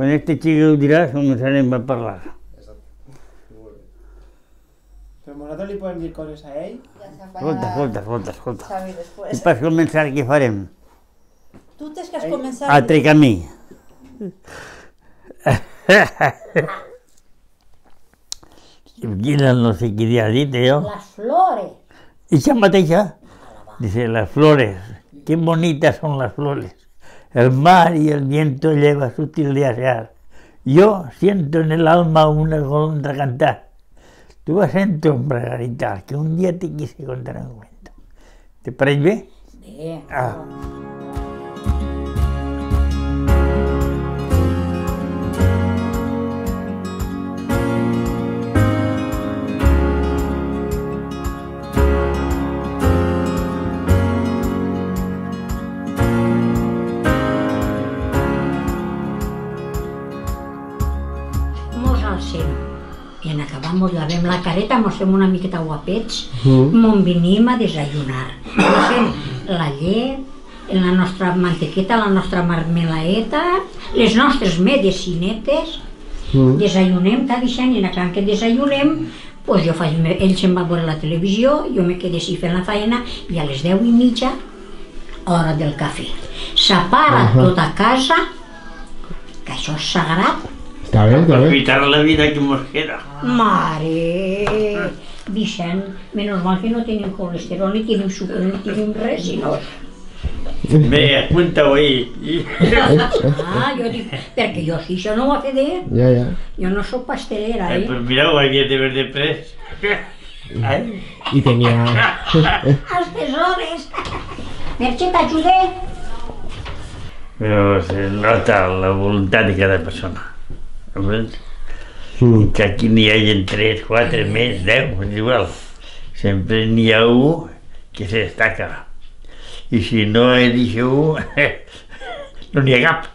Quan este xic ho dirà, començarem a parlar. Però nosaltres li podem dir coses a ell? Escolta. I per començar, què farem? Tu tens que començar... Altre camí. Quina no sé qui ha dit, jo. Las flores. Ella mateixa. Dice, las flores. Qué bonitas son las flores. El mar y el viento lleva sutil de asear. Yo siento en el alma una golondra cantar. Tu sento, Margarita, que un dia te quise contar un cuento. Te pareix bé? Bé. Mos alcem. I en acabar mos lavem la careta, mos fem una miqueta guapets, mos venim a desayunar. Mos fem la llet, la nostra mantequeta, la nostra marmelaeta, les nostres medicinetes, desayunem cada dia i en acabar que desayunem, pues jo faig, ell se'n va a veure la televisió, jo me quedé així fent la feina i a les 10:30, hora del cafè. S'apara tota casa, que això és sagrat. Està bé, està bé. Aprofitar la vida que mos queda. Mare! Vicent, menys mal que no tenim colesterol, ni tenim sucre, ni tenim res, sinó... Bé, apunta-ho ahí. Jo dic, perquè jo sí, això no ho ha fet ell. Ja. Jo no soc pastelera, Pues mira, ho havia de ver de pres. I tenia... Els tesores! Merche, t'ajude? Però se nota la voluntat de cada persona. Que aquí n'hi hagi 3, 4, més, 10, és igual. Sempre n'hi ha un que se destaca. I si no és un, no n'hi ha cap.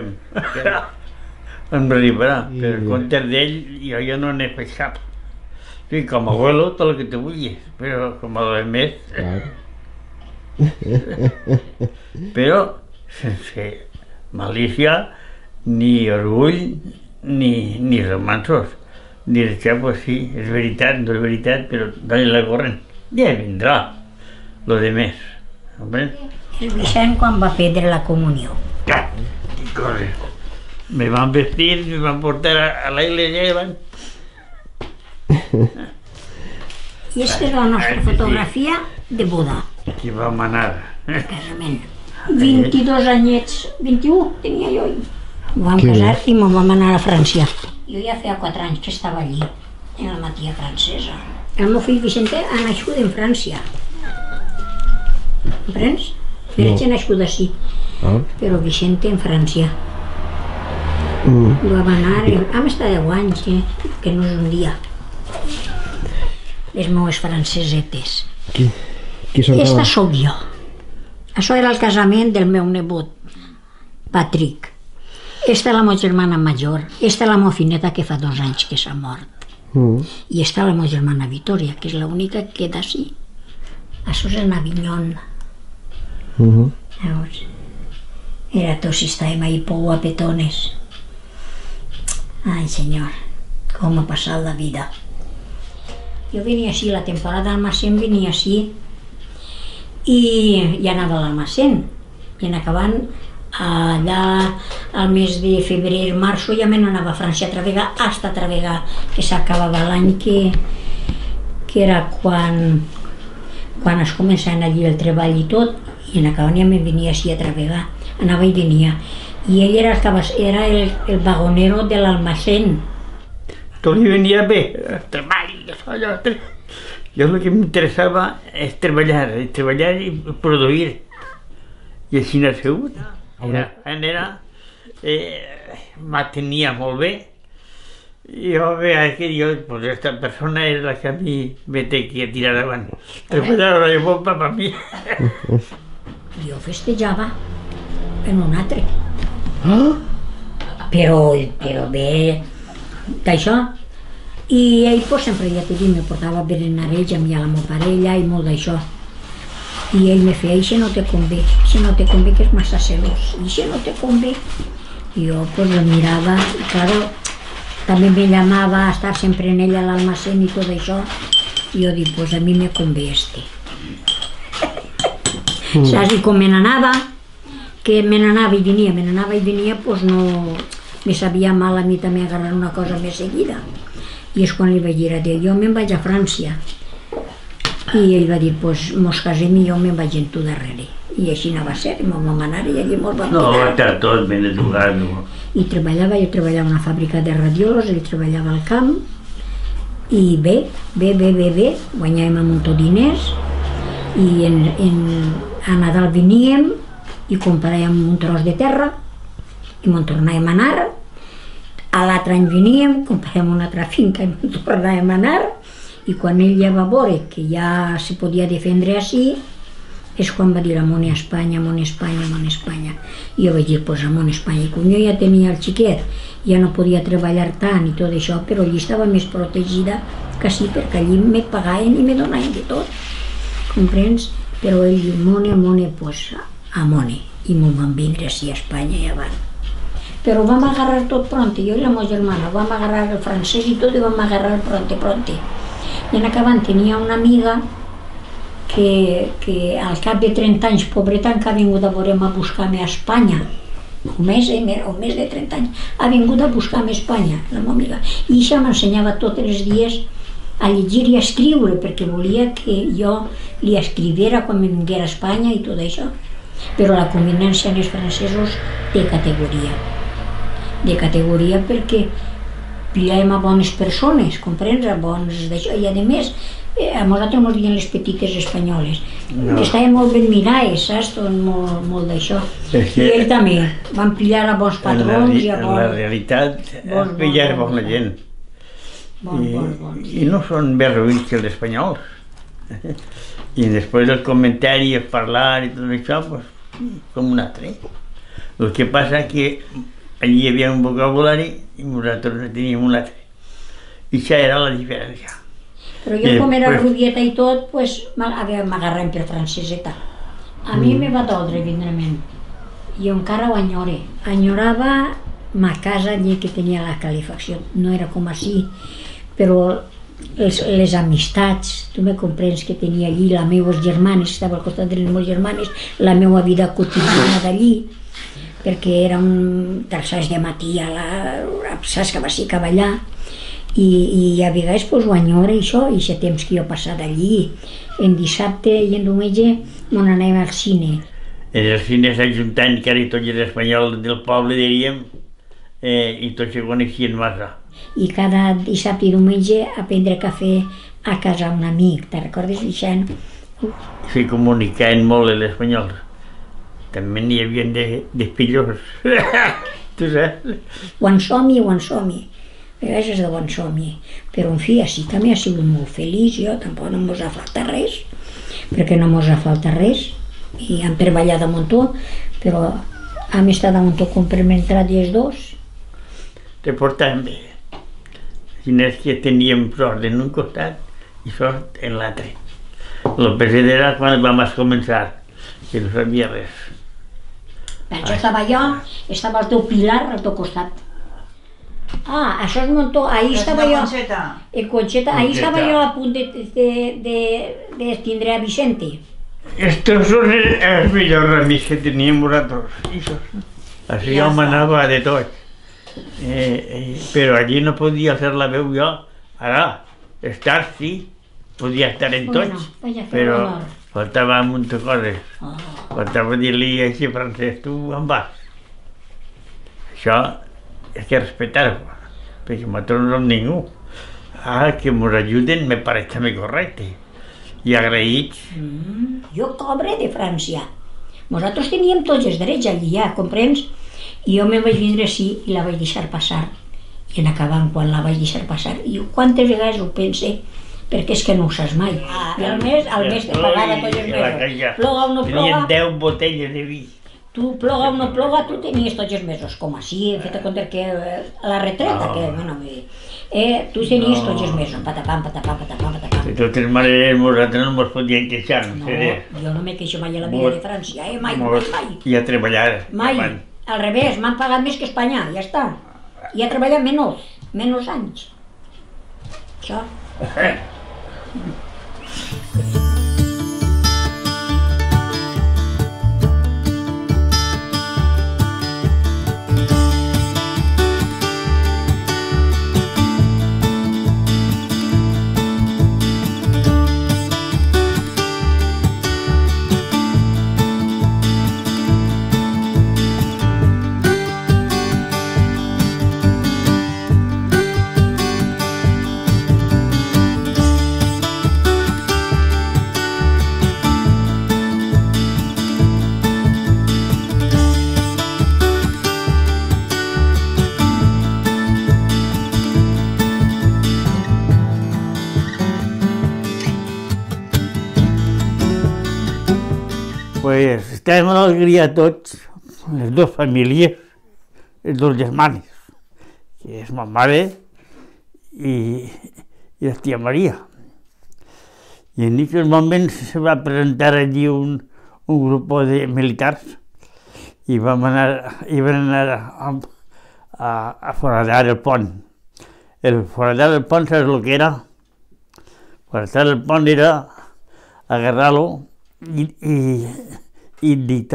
Em arribarà, però en compte d'ell jo no n'he fet cap. Sí, com a abuelo, tot el que te vulguis, però com a més... Però sense malícia, ni orgull, ni romansos. Dir que, pues sí, és veritat, no és veritat, però dale la corrent. Ja vindrà, lo de més. El Vicent quan va prendre la comunió. Ja, i coses. Me van vestir, me van portar a la iglesia. I aquesta és la nostra fotografia de boda. Aquí vam anar. Casament. 22 anyets, 21 tenia jo. Vam casar i me'n vam anar a França. Jo ja feia 4 anys que estava allí, en la matia francesa. El meu fill Vicente ha nascut en França. Comprens? Ferch ha nascut així, però Vicente en França. Vam anar, vam estar 10 anys, que no és un dia. Les meues francesetes. Qui són Esta sóc jo. Això era el casament del meu nebot, Patrick. Esta és la meva germana major. Esta és la meva fineta que fa 2 anys que s'ha mort. I esta és la meva germana Victoria, que és l'única que queda així. Això és en Avignon. Llavors, era tots estàvem ahí por guapetones. Ai, senyor, com ha passat la vida. Jo venia així, la temporada d'Almacén venia així, i ja anava a l'Almacén, i en acabant allà al mes de febrer, março, ja me n'anava a França a travegar, hasta travegar, que s'acabava l'any que era quan es començaven allí el treball i tot, i en acabant ja me venia així a travegar, anava i venia. I ell era el vagonero de l'Almacén. Tot li venia bé, el treball, allò. Jo el que m'interessava és treballar i produir. I així n'ha sigut. M'atenia molt bé. I jo veia que aquesta persona és la que a mi me té que tirar davant. Treballar a la bomba per mi. Jo festejava en un altre. Però bé d'això. I ell sempre, ja t'he dit, me portava a berenarells a mi a la meva parella i molt d'això. I ell me feia, això no te convé, que és massa celós, això no te convé. Yo pues lo miraba y claro, también me llamaba a estar siempre en ella al almacén y todo eso. Y yo digo, pues a mí me convé este. ¿Sabes? Y com me n'anava, que me n'anava i venia, pues no me sabia mal a mi també agarrar una cosa més seguida. I és quan li vaig dir a Déu, jo me'n vaig a França. I ell va dir, pues mos casem i jo me'n vaig en tu darrere. I així no va ser, vam anar i allí mos vam No, va quedar. estar tot ben educat, no? I treballava, jo treballava a una fàbrica de radiols, ell treballava al camp, i bé, guanyàvem un munt de diners, i a Nadal veníem i compràvem un tros de terra i me'n tornàvem a anar, a l'altre any veníem, compràvem una altra finca i me'n tornàvem a anar, i quan ell ja va veure que ja se podia defendre així, és quan va dir amunt a Espanya, amunt a Espanya, amunt a Espanya. I jo vaig dir, pues amunt a Espanya. I com jo ja tenia el xiquet, ja no podia treballar tant i tot això, però allí estava més protegida que sí, perquè allí me pagaven i me donaven de tot. Comprens? Però ell diu, Mone, pues a Mone. I m'ho van vindre així a Espanya i avant. Però vam agarrar tot pronte, jo i la meva germana, vam agarrar el francès i tot i vam agarrar pronte. I en acabant tenia una amiga que al cap de 30 anys, pobreta, que ha vingut a veure'm a buscar-me a Espanya, o més de 30 anys, ha vingut a buscar-me a Espanya, la meva amiga. I això m'ensenyava tots els dies a llegir i a escriure, perquè volia que jo li escriviera quan em vinguera a Espanya i tot això. Però la convivència amb els francesos de categoria perquè pillàvem a bones persones, comprens? A bons d'això, i a més, a nosaltres ens diuen les petites espanyoles. Estaven molt ben mirades, saps? Molt d'això. I ell també, van pillar a bons patrons i a bons... En la realitat, es pillar bona gent. I no són més ruïns que els espanyols. I després del comentari, el parlar i tot això, com un altre. El que passa que allí hi havia un vocabulari i nosaltres teníem un altre. I això era la diferència. Però jo, com era rubieta i tot, m'agarrem per franceseta. A mi me va doldre, evidentment. Jo encara ho enyore. Enyorava ma casa allí que tenia la calefacció. No era com així, però les amistats, tu me comprens que tenia allí, les meves germanes, estava al costat de les meves germanes, la meva vida quotidiana d'allí, perquè era un terçats de matí saps que va ser cap allà, i a vegades ho enyora això, i aquest temps que jo he passat allí. En dissabte i en diumenge m'on anàvem al cine. En els cines s'ajuntant quasi tots els espanyols del poble, diríem, i tots se coneixien massa. I cada dissabte i diumenge a prendre cafè a casa un amic, te recordes, Vicent? Se comunicaven molt els espanyols. També n'hi havia de pillos, tu saps? Bon somni, a vegades és de bon somni, però en fi, així també ha sigut molt feliç, jo tampoc no mos ha faltat res, perquè no mos ha faltat res, i hem treballat a muntó, però hem estat a muntó complementari els dos. Te portàvem bé. Si no és que teníem sort en un costat i sort en l'altre. El pesat era quan vam començar, que no sabia res. Això estava el teu Pilar al teu costat. Ah, això és Montó, ahí estava jo, en Conxeta, ahí estava jo a punt de tindre a Vicente. Estos són els millors amics que teníem nosaltres. Així jo m'anava de tot. Però allí no podia fer la veu jo. Ara, estar sí, podia estar en tots, però faltava un munt de coses. Faltava dir-li a aquest francès, tu on vas? Això és que respectar-ho, perquè nosaltres no som ningú. Que ens ajuden me pareix també correcte. I agraïts. Jo cobre de França. Nosaltres teníem tots els drets allí ja, comprens? I jo me'n vaig vindre així i la vaig deixar passar. I en acabant, quan la vaig deixar passar, i quantes vegades ho pense, perquè és que no ho saps mai. I al mes te pagava tots els mesos. Ploga o no ploga. Tenien 10 botelles de vi. Tu ploga o no ploga, tu tenies tots els mesos, com així, fet a compte que a la retreta, que, bueno, tu tenies tots els mesos, patapam. De totes maneres, nosaltres no ens podíem queixar. No, jo no me queixo mai a la vida de França, mai. I a treballar. Mai. Al revés, m'han pagat més que Espanya, ja està. I he treballat menys anys. Això. Pues estàvem a l'alegria tots, les dues famílies, les dos germanes, que és ma mare i la tia Maria. I en aquests moments se va presentar allí un grup de militars i van anar a foradar el pont. El foradar el pont, saps el que era? Foradar el pont era agarrar-lo i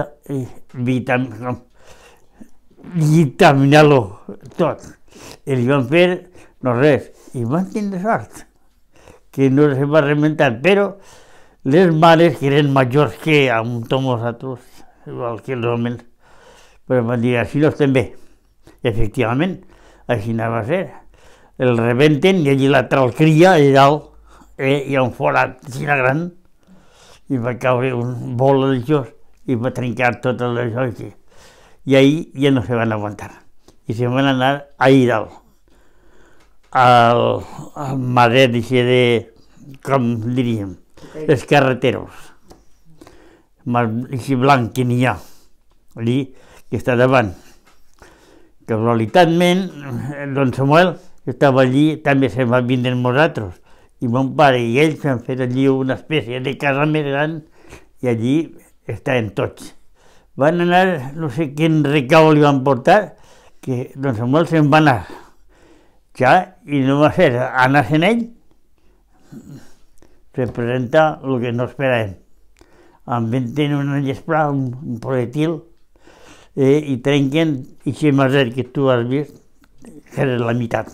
vitaminar-lo tot. I li van fer no res, i van tindre sort, que no se va rementar, però les mares, que eren majors que amb tots nosaltres, igual que els homes, però van dir, així no estem bé. Efectivament, així anava a ser. El rebenten i allí l'altre el cria i dalt hi ha un forat així gran, i va caure un bol d'això i va trencar tot això. I ahir ja no se van aguantar. I se van anar ahir dalt, al maret de, com diríem, els carreteros. Així blanc que n'hi ha, allí, que està davant. Casualitatment, don Samuel, que estava allí, també se va vindre amb nosaltres. I mon pare i ells han fet allí una espècie de casa més gran i allí estaven tots. Van anar, no sé quin recau li van portar, que don Samuel se'n va anar. Ja, i no va ser anar-se'n ell, representa el que no esperàvem. Inventen una llespra, un projectil, i trenquen aquest maset que tu has vist, que és la meitat.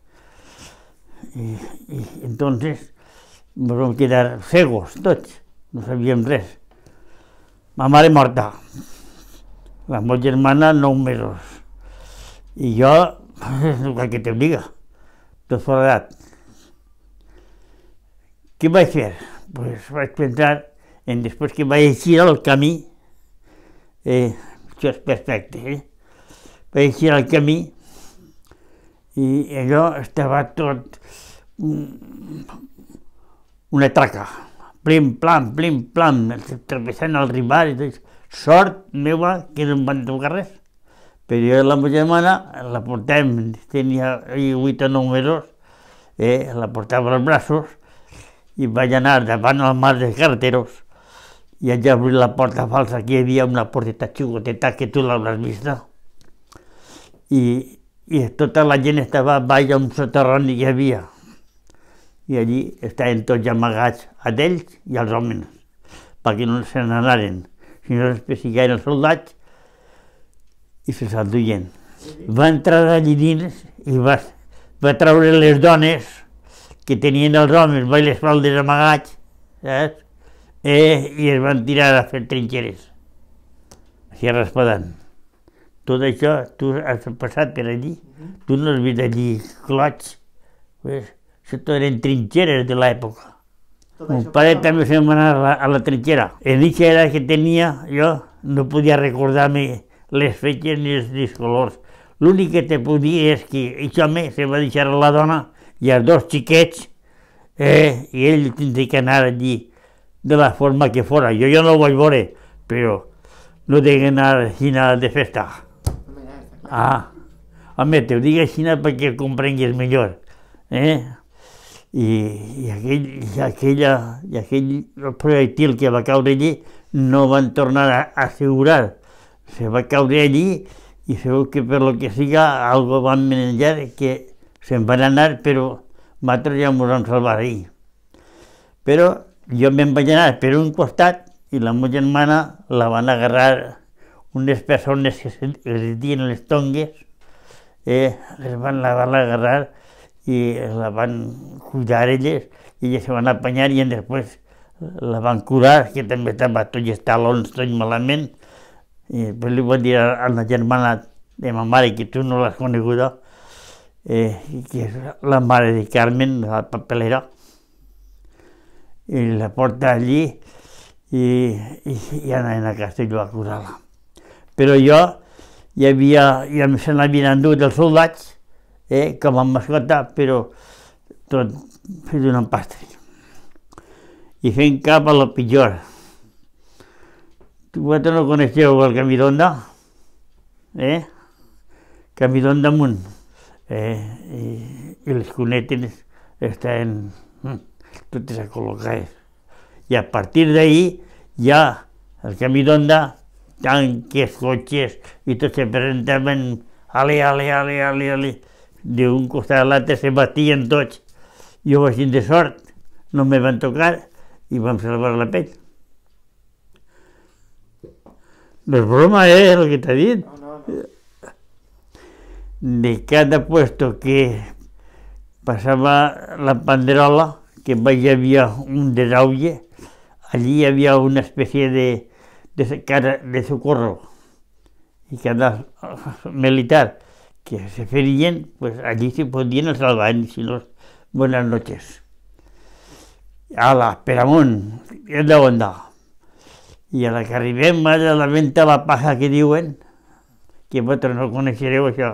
Y entonces nos vamos a quedar cegos tots, no sabíem res. Ma mare morta, la meva germana 9 mesos, i jo, el que te diga, tot foradat. Què vaig fer? Pues vaig pensar en després que vaig eixir al camí, això és perfecte, vaig eixir al camí i allò estava tot una traca, plim, plam, travessant el ribar, sort meva que no em van tocar res. Però jo la meva germana la portàvem, tenia 8 o 9 mesos, la portava als braços i vaig anar davant al mar de carreteros i vaig obrir la porta falsa, que hi havia una porteta xicoteta que tu l'hauràs vista. I tota la gent estava baix a un soterrani que hi havia. I allí estaven tots amagats, a ells i als homes, perquè no se n'anaren. Si no es perseguien els soldats i se s'enduien. Va entrar allí dins i va treure les dones que tenien els homes baix les faldes amagats, saps? I es van tirar a fer trinxeres, així raspadant. Tot això, tu has passat per allí, tu no has vist allí clots, això tot eren trinxeres de l'època. Mon pare també se'n va anar a la trinxera. En aquesta era que tenia, jo no podia recordar-me les fetges ni els colors. L'únic que te puc dir és que aquest home se va deixar a la dona i els dos xiquets, i ell tindria que anar allí de la forma que fora. Jo no ho vaig veure, però no deia anar així de festa. Home, te ho dic així perquè ho comprenguis millor. I aquell projectil que va caure allí no van tornar a assegurar. Se va caure allí i segur que per lo que siga algo van menjar que se'n van anar, però nosaltres ja ens vam salvar ahir. Però jo me'n vaig anar per un costat i la meva germana la van agarrar unes persones que es dien les tongues, la van agarrar i la van cuidar elles, i elles se van apanyar i després la van curar, que també estava tots els talons, tot malament. I després li vaig dir a la germana de ma mare, que tu no l'has coneguda, que és la mare de Carmen, la papelera, i la porta allí i anaven a Castelló a curar-la. Però jo ja se n'havien endut els soldats, com a mascota, però tot fet un empastre. I fent cap a lo pitjor. Vosaltres no coneixeu el Camí d'Onda? Camí d'Onda amunt. I les cunetes estaven totes col·locades. I a partir d'ahir ja el Camí d'Onda, tanques, cotxes, i tots se presentaven ale. D'un costat a l'altre se batien tots. Jo vaig de sort, no me van tocar i vam salvar la pell. No és broma, el que t'ha dit. No. De cada puesto que passava la panderola, que hi havia un desaulle, allí hi havia una espècie de socorro. I cada militar que se ferien, pues allí se podien salvar, si no, buenas noches. Ala, per amunt, és d'Onda. I a la que arribem a la venta la paja que diuen, que vosaltres no coneixereu això.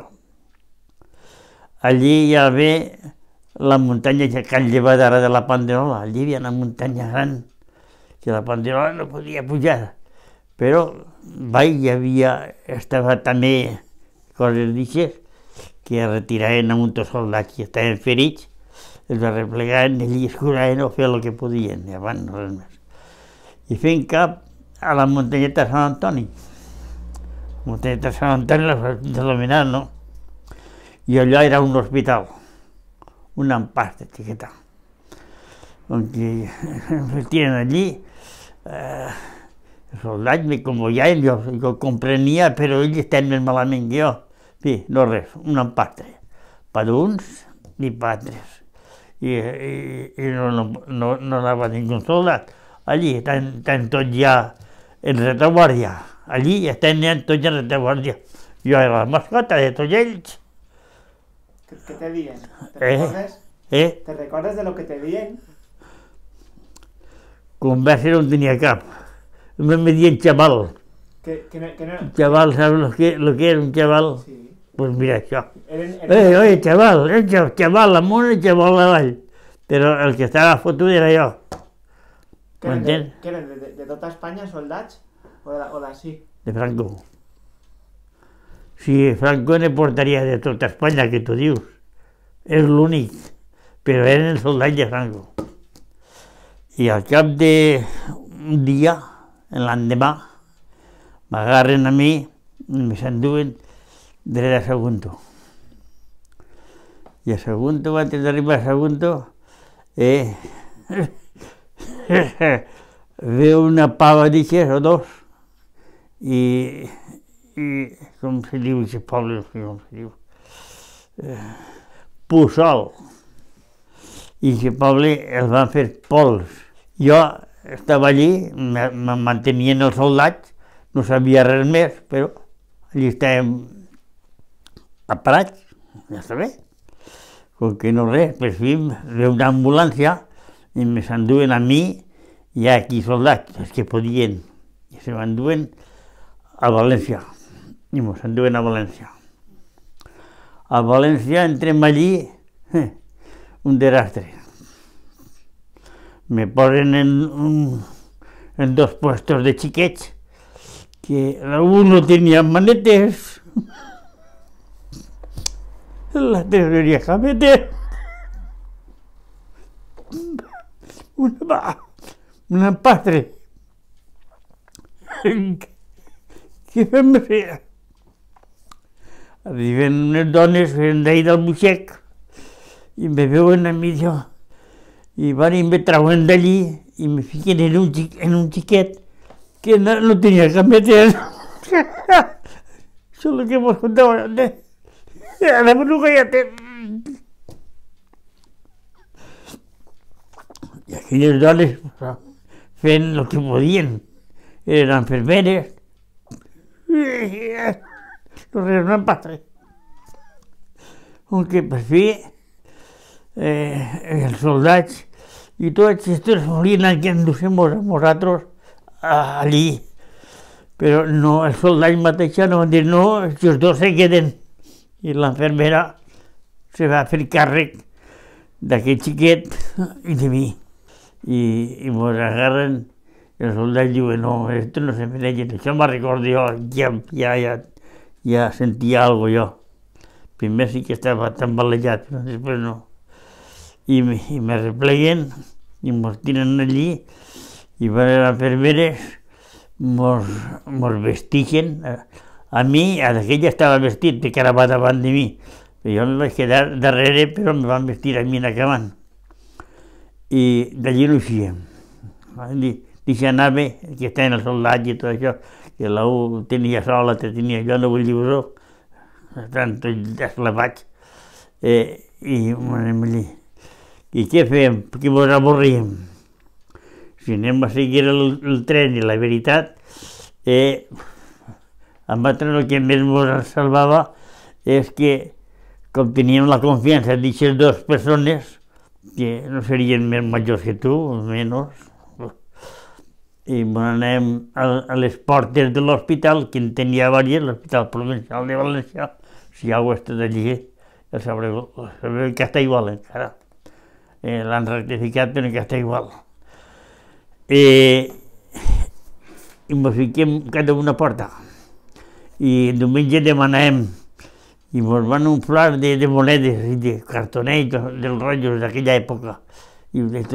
Allí ja ve la muntanya que han llevat ara de la Panderola. Allí hi havia una muntanya gran que la Panderola no podia pujar. Però baix estava també coses d'aixes que retiraven a uns soldats que estaven ferits, els arreplegaven allí, es curaven o feien el que podien, i abans no res més. I fent cap a la muntanyeta de Sant Antoni. La muntanyeta de Sant Antoni la denominada, no? I allò era un hospital, un empastre xiqueta, on em fetien allí, els soldats me convoiaven, jo comprenia, però ells estaven més malament que jo. Sí, no res, un empastre, per uns i per altres. I no anava ningú soldat. Allí estan tots ja en retaguardia. Allí estan tots en retaguardia. Jo era la mascota de tots ells. ¿Qué te diuen? ¿Te recordes? ¿Te recordes de lo que te diuen? Conversa no tenia cap. Me dien chaval. Que no... Chaval, ¿sabes lo que era un chaval? Sí. Pues mira això. Oye, chaval, chaval amunt i chaval avall. Però el que estava fotut era jo. M'entens? ¿Qué eren? ¿De tota Espanya, soldats? ¿O d'ací? De Franco. Si Franco ne portaria de tota Espanya, que tu dius. És l'únic. Però eren els soldats de Franco. I al cap d'un dia, l'endemà, m'agarren a mi i me s'enduen dret a Sagunto. I a Sagunto, antes d'arribar a Sagunto, veu una pava d'aixes o dos i com se diu aquest poble, com se diu? Puçol. I aquest poble el van fer pols. Jo estava allí, me mantenien els soldats, no sabia res més, però allí estàvem aparats, ja està bé. Com que no res, per fi ve una ambulància i me s'enduen a mi i a aquí soldats, els que podien. I se m'enduen a València. I mos enduen a València. A València entrem allí, un desastre. Me posen en dos puestos de xiquets, que uno tenia manetes, la tesorería jamete, un empastre. Què fem fer? arriben unes dones d'ahir del Buixec i me veuen a mi i van i me trauen d'allí i me fiquen en un xiquet que no tenia cap meter. Això és el que vos contava. Ara no ja té. I aquelles dones fent el que podien. Eren enfermeres. No res no em passa. Aunque per fi els soldats i tots estos volien que endussem a nosaltres allí. Però no, els soldats mateixos no van dir no, els dos se queden. I l'enfermera se va fer càrrec d'aquest xiquet i de mi. I mos agarren, els soldats diuen no, esto no se mereixen. Això me'n recordo jo, ja sentia alguna cosa jo. Primer sí que estava tambalejat, però després no. I me repleguen i mos tiren allí i van les enfermeres, mos vestixen. A mi, aquell ja estava vestit perquè ara va davant de mi. Jo me vaig quedar darrere, però me van vestir a mi en acabant. I d'allí no eixíem. Deixa anar bé, que estaven els soldats i tot això, que l'u tenia sola, tenia jo, no vull dir-ho, estan tots esclavats. I anem allí. I què fem? Perquè mos avorríem. Si anem a seguir el tren i la veritat, a nosaltres el que més ens salvava és que, com teníem la confiança d'aquestes dues persones, que no serien més majors que tu, menys, i anem a les portes de l'hospital, que en tenia diverses, l'Hospital Provincial de València, si algú ha estat allí, ja sabreu que està igual encara. L'han rectificat, però que està igual. I ens fiquem cada una porta. I diumenge demanàvem i ens van inflar de monedes i de cartonets, dels rotllos d'aquella època. I ens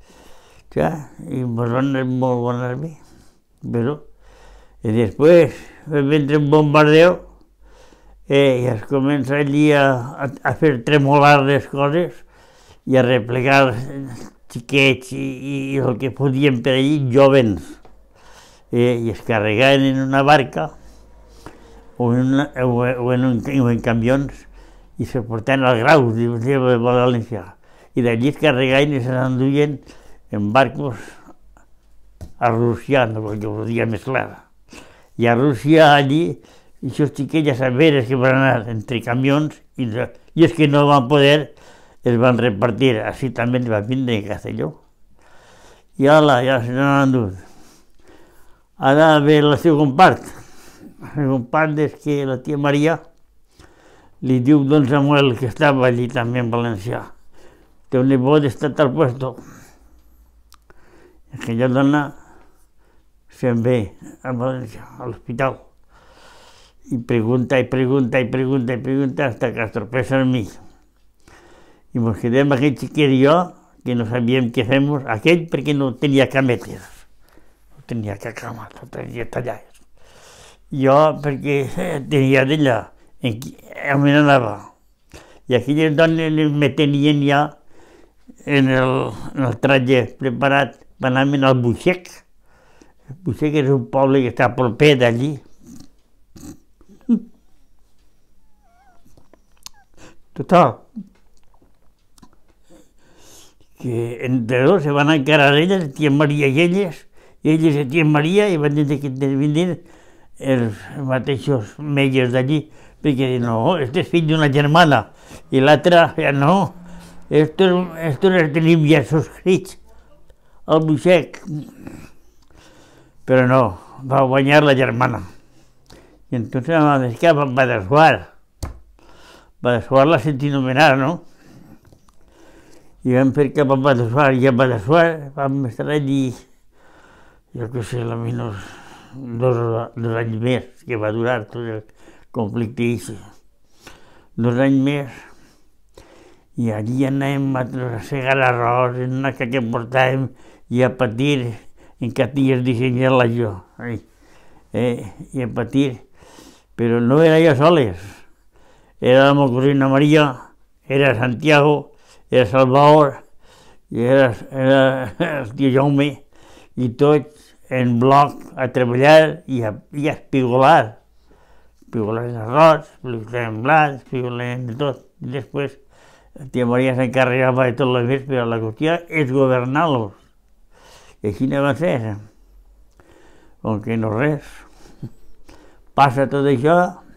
van anar molt bones bé. Però, i després va vindre un bombardeo i es comença allí a fer tremolar les coses i a replegar xiquets i el que podien per allí, jóvens. I es carregaven en una barca o en camions i se portaven al Grau de València. I d'allí es carregaven i se n'enduien en barcos a Rússia, no perquè ho dia més clar. I a Rússia allí, aquests xiquets ja saberes que van anar entre camions i els que no van poder es van repartir. Així també va vindre a Castelló. I ala, ja se n'han endut. Ara ve la segona part. La segona part és que la tia Maria li diu don Samuel, que estava allí també en València, teu nebot està al puesto. Aquella dona se'n ve a València, a l'hospital, i pregunta hasta que es tropeza en mi. I ens quedem aquell xiquet i jo, que no sabíem què fem, aquell perquè no tenia cametes, no tenia cama, no tenia tallades. Jo perquè tenia d'ella, on anava. I aquelles dones me tenien ja en el trajet preparat per anar al Buixec. El Buixec és un poble que està proper d'allí. Total, que entre dos se van encarar elles, tia Maria i elles i tia Maria, i van dir que vindrien els mateixos metges d'allí, perquè no, este és fill d'una germana, i l'altra, no, estos els tenim ja subscrits al Buixec. Però no, va guanyar la germana. I entonces vam deixar a Badassuar. Badassuar la sentí nomenar, no? I vam fer cap a Badassuar, i a Badassuar vam estar allí, jo què sé, almenys dos anys més, que va durar tot el conflicte ese. 2 anys més, i allí anàvem a segar arròs, en una que portàvem, i a patir en catilles dissenyar-la jo, i a patir. Però no era jo soles. era la meva cosina Maria, era Santiago, era Salvador, i era el tio Jaume, i tots en bloc a treballar i a espigolar. Espigolar arròs, espigolar blat, espigolar de tot. I després la tia Maria s'encarregava de tot el més, però la qüestió és governar-los. I així no va ser. Com que no res. Passa tot això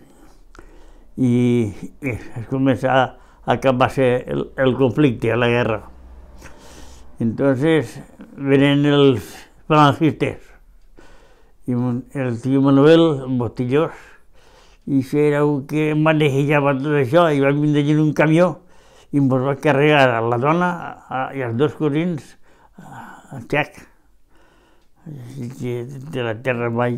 i es comença a acabar-se el conflicte, la guerra. Entonces venen els falangistes i el tio Manuel Bostillós, i era el que manejava tot això, i va vindre en un camió i ens va carregar a la dona i els dos cosins al xec, de la terra baix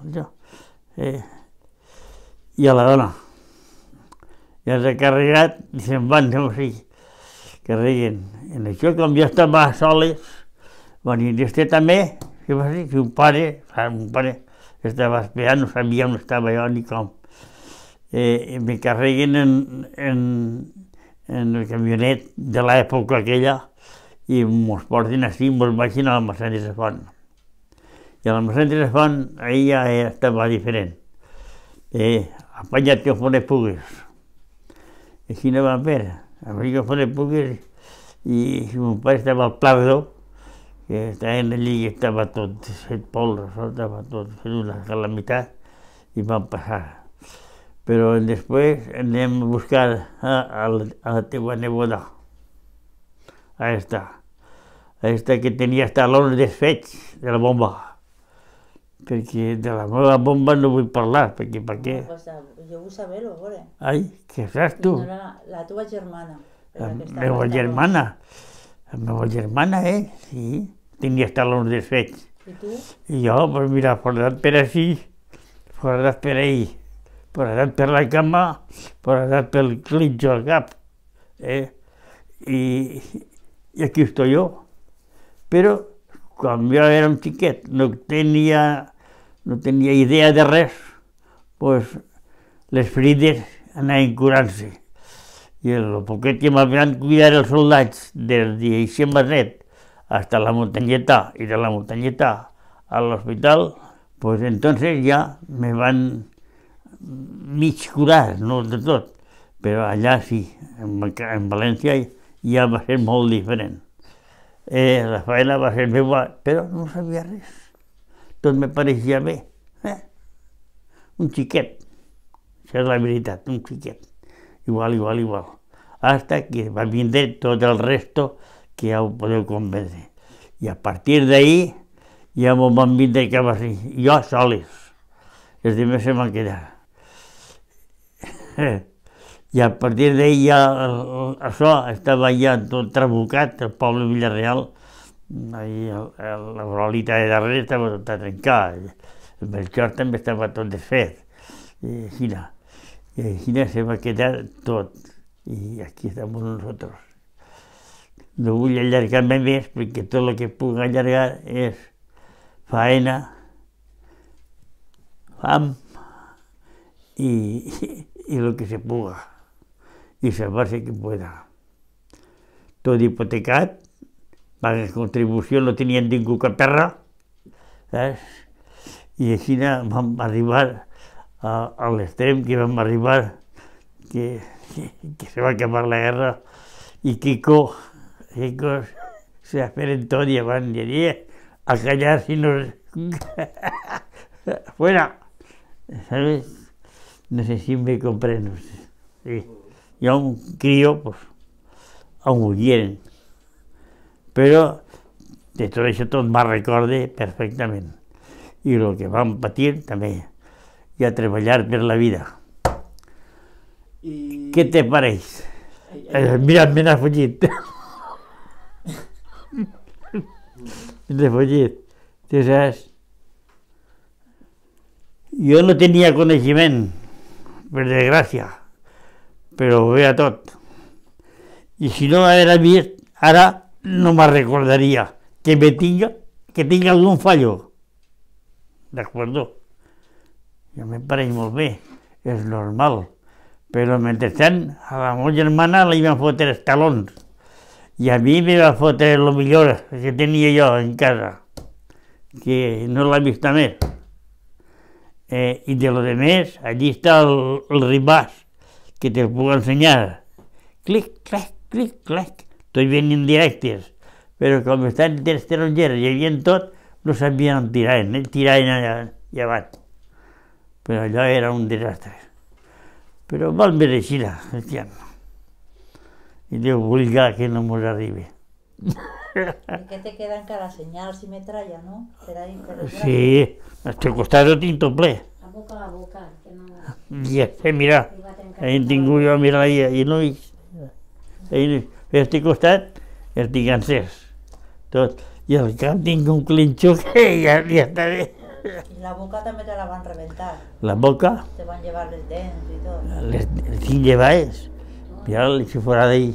i a la dona. I els ha carregat i se'n van, no sé, carreguen. En això, com jo estava soles, van dir, este també, què va dir? Un pare estava esperant, no sabia on estava jo ni com. Me carreguen en el camionet de l'època aquella i mos porten així, mos baixen a l'almacén de la Font. I a l'almacén de la Font, ahir ja estava diferent. Apanyat que fos pugues. I així no vam fer. A mi que fos pugues i mon pare estava al Pardo, que estaven allí i estava tot fet polvo, estava tot fet una calamitat i vam passar. Però després anem a buscar a la teva neboda, a esta que tenia hasta l'hora desfets de la bomba, perquè de la meva bomba no vull parlar, perquè per què? Jo vull saber-ho, a veure. Ai, què saps tu? La teva germana. La meva germana, sí, tenia hasta l'hora desfets. I tu? I jo, pues mira, foradat per així, foradat per ahí, foradat per la cama, foradat pel clinxo al cap. I aquí estoy yo. Però quan jo era un xiquet, no tenia idea de res, pues les ferides anaven curant-se. I el poquet que m'havien cuidar els soldats des d'Eixen Masnet hasta la Muntanyeta i de la Muntanyeta a l'hospital, pues entonces ja me van mig curar, no de tot, però allà sí, en València ja va ser molt diferent. La feina va ser meva, però no sabia res. Tot me pareixia bé. Un xiquet, això és la veritat, un xiquet. Igual. Hasta que va vindre tot el resto que ja ho podeu convèncer. I a partir d'ahí ja m'ho van vindre cap així, jo soles. Els altres se van quedar. I a partir d'ahí ja això estava ja tot trabucat, el poble de Villarreal, la brolita de darrere estava tota trencada, el Melchor també estava tot desfet, i així se va quedar tot, i aquí estem nosaltres. No vull allargar-me més, perquè tot el que puc allargar és faena, fam y lo que se puga, y salvarse que pueda. Tot hipotecat, pagues contribució, no tenien ningú que perra, saps? I així vam arribar a l'extrem que vam arribar, que se va acabar la guerra, i Kiko se esperen tot i van dir, a callar si no... Fuera, ¿sabes? No sé si me comprendo. Sí. Yo un crío, pues, aún ho quieren. Però de tot això tot me'n recorde perfectament. I el que vam patir també. I a treballar per la vida. Què te pareix? Mira, me n'ha fugit. Me n'ha fugit. Tu saps? Jo no tenia coneixement, per desgràcia, però ho veia tot. I si no l'haguera vist, ara no me'n recordaria que tinga algun fallo. D'acord? Ja me pareix molt bé, és normal, Però mentrestant a la meva germana li van fotre els talons i a mi me va fotre el millor que tenia jo en casa, que no l'ha vist més. I de lo demés, allí està el ribàs, que te'l puc ensenyar. Clic, clac, clic, clac. Tots venien directes, però com estan tarongeres i hi havia tot, no sabien on tiraven, tiraven allà avall. Però allò era un desastre. Però val més així, Cristian. I Déu vulga que no mos arribi. ¿Y qué te queda encara? Señals y metralla, ¿no? Sí, al costat ho tinc tot ple. La boca, que no... Ja sé, mira, he tingut jo a mirar i no hi... Per este costat el tinc encès, tot. I al cap tinc un clinxó que ja està bé. Y la boca también te la van a reventar. La boca, Te van a llevar los dents y todo. les tinc llevades. Mira si forat ahí,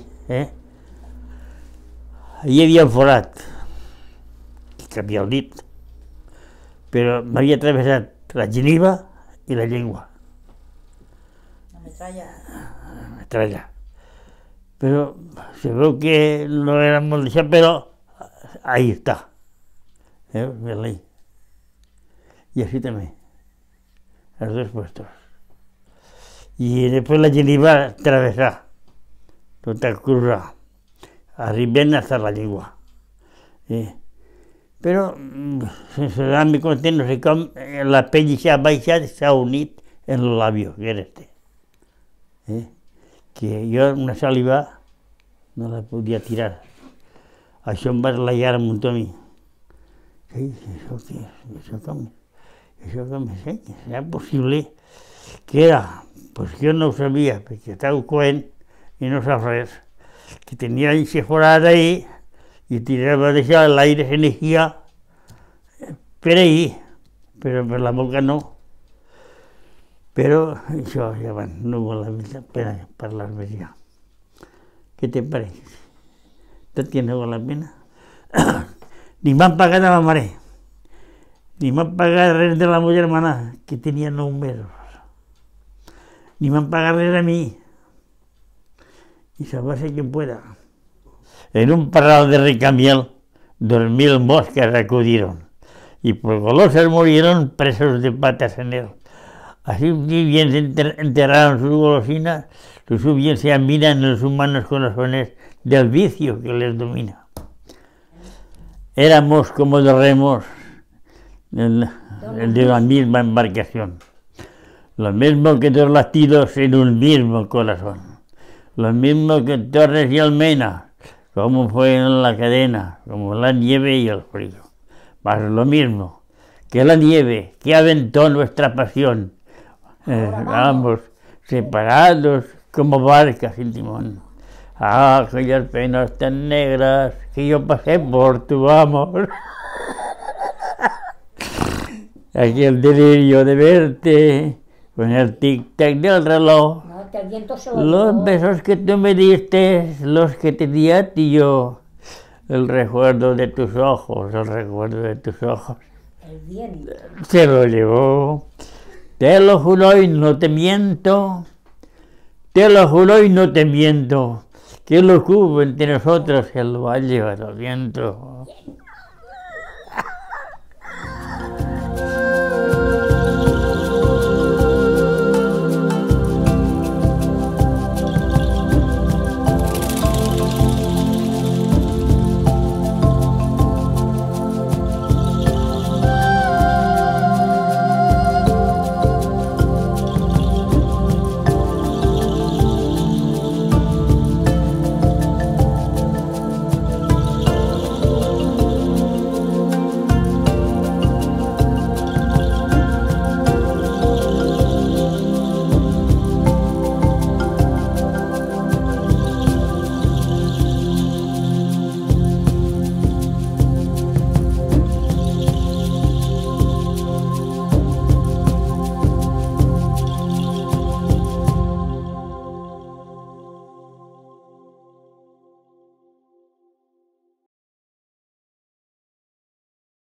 Hi havia un forat, que capia el dit, però m'havia travessat la geniva i la llengua. La metralla. Metralla. Però se veu que no era molt d'això, però ahí està. Mira-la ahí. I així també, els dos puestos. I després la geniva travessar, tota cruzar. Arriben hasta la llengua. Però, sense dar-me compte, no sé com, la pell s'ha baixat, s'ha unit en el labio, que era este. Que jo una saliva no la podia tirar. Això em va esglaiar un munt a mi. Això què és? Això com és? Serà possible? Què era? Pues jo no ho sabia, perquè estava coent i no sap res. Que tenia ese forat ahí i tirava d'això, l'aire s'energia per ahí, però per la boca no. Però això, ja va, no val la pena parlar més ja. Què te pareix? Tot que no val la pena? Ni m'han pagat a la mare, ni m'han pagat res de la meva germana, que tenia 9 mesos, ni m'han pagat res a mi. Y sálvase quien pueda. En un parral de Recamiel, 2000 moscas acudieron, y por golosas murieron presos de patas en él. Así bien se enterraron sus golosinas, su bien se admiran en los humanos corazones del vicio que les domina. Éramos como dos remos de la misma embarcación, lo mismo que dos latidos en un mismo corazón. Lo mismo que Torres y Almena, como fue en la cadena, como la nieve y el frío. Más lo mismo que la nieve que aventó nuestra pasión. Ambos separados como barcas sin timón. Ah, aquellas penas tan negras que yo pasé por tu amor. Aquel delirio de verte con el tic-tac del reloj. Los besos que tú me diste, los que te di a ti yo, el recuerdo de tus ojos, el recuerdo de tus ojos. El viento. Se lo llevó. Te lo juro y no te miento, te lo juro y no te miento, que lo que hubo entre nosotros se lo ha llevado el viento.